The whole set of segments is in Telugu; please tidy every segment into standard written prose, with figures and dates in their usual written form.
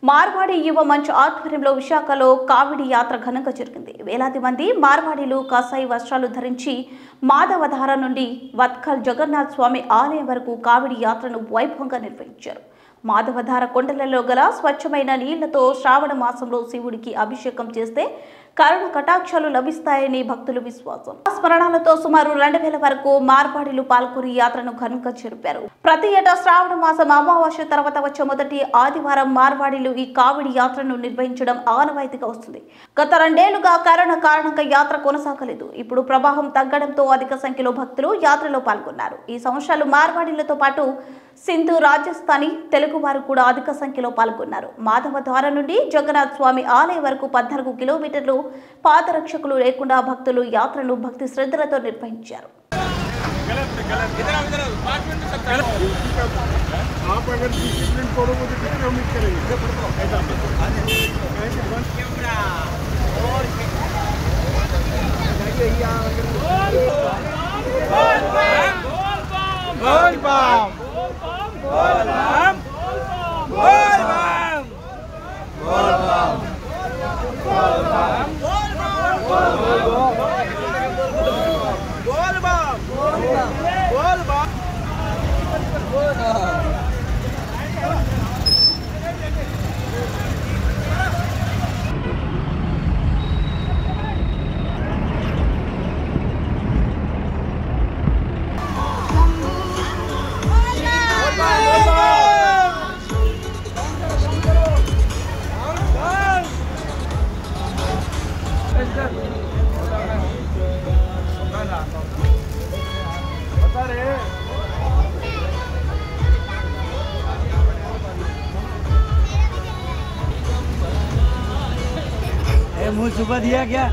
మార్వాడి యువ మంచ్ ఆధ్వర్యంలో విశాఖలో కావిడి యాత్ర ఘనంగా జరిగింది. వేలాది మంది మార్వాడీలు కాసాయి వస్త్రాలు ధరించి మాధవధార నుండి వత్కల్ జగన్నాథ్ స్వామి ఆలయం వరకు కావిడి యాత్రను వైభవంగా నిర్వహించారు. మాధవధార కొండలలో గల స్వచ్ఛమైన నీళ్లతో శ్రావణ మాసంలో శివుడికి అభిషేకం చేస్తే కరుణ కటాక్షాలు లభిస్తాయని భక్తుల విశ్వాసం. స్మరణలతో సుమారు 2000 వరకు మార్వాడీలు పాల్గొని యాత్రను ఘనంగా జరిపారు. ప్రతి ఏటా శ్రావణ మాసం అమావాస్య తర్వాత వచ్చే మొదటి ఆదివారం మార్వాడీలు ఈ కావిడి యాత్రను నిర్వహించడం ఆనవాయితీగా వస్తుంది. గత 2 ఏళ్లుగా కరోనా కారణంగా యాత్ర కొనసాగలేదు. ఇప్పుడు ప్రవాహం తగ్గడంతో అధిక సంఖ్యలో భక్తులు యాత్రలో పాల్గొన్నారు. ఈ సంవత్సరాలు మార్వాడీలతో పాటు సింధు, రాజస్థానీ, తెలుగు వారు కూడా అధిక సంఖ్యలో పాల్గొన్నారు. మాధవధార నుండి జగన్నాథ్ స్వామి ఆలయం వరకు 14 కిలోమీటర్లు పాదరక్షకులు లేకుండా భక్తులు యాత్రను భక్తి శ్రద్ధలతో నిర్వహించారు. मुँह सुबह दिया क्या?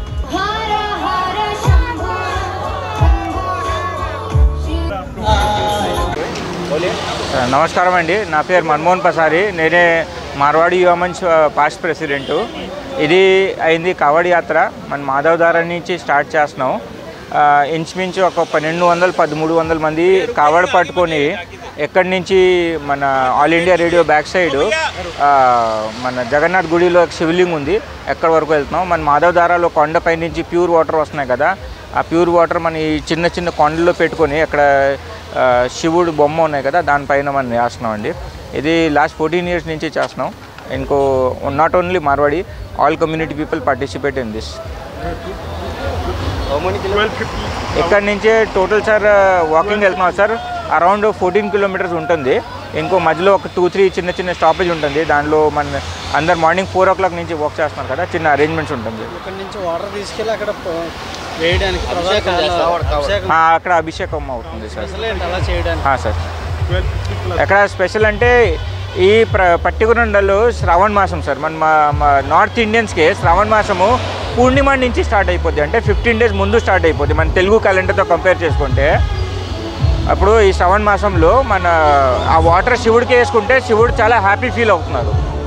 నమస్కారం అండి. నా పేరు మన్మోహన్ పసారి. నేనే మార్వాడి యువ మంచ్ పాస్ట్ ప్రెసిడెంటు. ఇది అయింది కావడి యాత్ర. మన మాధవధార నుంచి స్టార్ట్ చేస్తున్నాం. ఇంచుమించు ఒక 1200-1300 మంది కావడి పట్టుకొని ఎక్కడి నుంచి మన All India Radio back side మన జగన్నాథ్ గుడిలో శివలింగం ఉంది, ఎక్కడి వరకు వెళ్తున్నాం. మన మాధవధారలో కొండపై నుంచి ప్యూర్ వాటర్ వస్తున్నాయి కదా, ఆ ప్యూర్ వాటర్ మన ఈ చిన్న చిన్న కొండల్లో పెట్టుకొని అక్కడ శివుడు బొమ్మ ఉన్నాయి కదా, దానిపైన మనం చేస్తున్నాం అండి. ఇది లాస్ట్ 14 years నుంచి చేస్తున్నాం. ఇంకో not only Marwadi, all community people participate in this. ఇక్కడ నుంచే టోటల్ సార్ వాకింగ్ వెళ్తున్నాం సార్, అరౌండ్ 14 kilometers ఉంటుంది. ఇంకో మధ్యలో ఒక 2-3 చిన్న చిన్న స్టాపేజ్ ఉంటుంది. దానిలో మన అందరు మార్నింగ్ 4 o'clock నుంచి వాక్ చేస్తున్నారు కదా, చిన్న అరేంజ్మెంట్స్ ఉంటుంది. ఇక్కడ నుంచి వాటర్ తీసుకెళ్ళి అక్కడ వేయడానికి అక్కడ అభిషేకం అవుతుంది సార్. అలా చేయడానికి సార్ ఎక్కడ స్పెషల్ అంటే ఈ పట్టిగుండలో శ్రావణ మాసం సార్, మన నార్త్ ఇండియన్స్కి శ్రావణ మాసము పూర్ణిమ నుంచి స్టార్ట్ అయిపోద్ది. అంటే 15 days ముందు స్టార్ట్ అయిపోద్ది మన తెలుగు క్యాలెండర్తో కంపేర్ చేసుకుంటే. అప్పుడు ఈ శ్రావణ మాసంలో మన ఆ వాటర్ శివుడికి వేసుకుంటే శివుడు చాలా హ్యాపీ ఫీల్ అవుతున్నారు.